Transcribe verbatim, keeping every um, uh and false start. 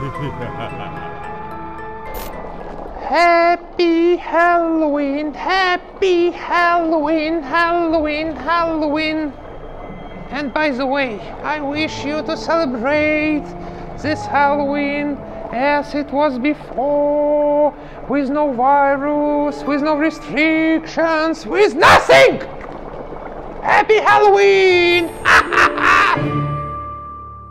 Happy Halloween, happy Halloween, Halloween, Halloween. And by the way, I wish you to celebrate this Halloween as it was before, with no virus, with no restrictions, with nothing! Happy Halloween!